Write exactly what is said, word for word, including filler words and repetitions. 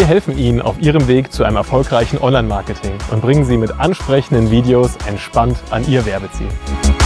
Wir helfen Ihnen auf Ihrem Weg zu einem erfolgreichen Online-Marketing und bringen Sie mit ansprechenden Videos entspannt an Ihr Werbeziel.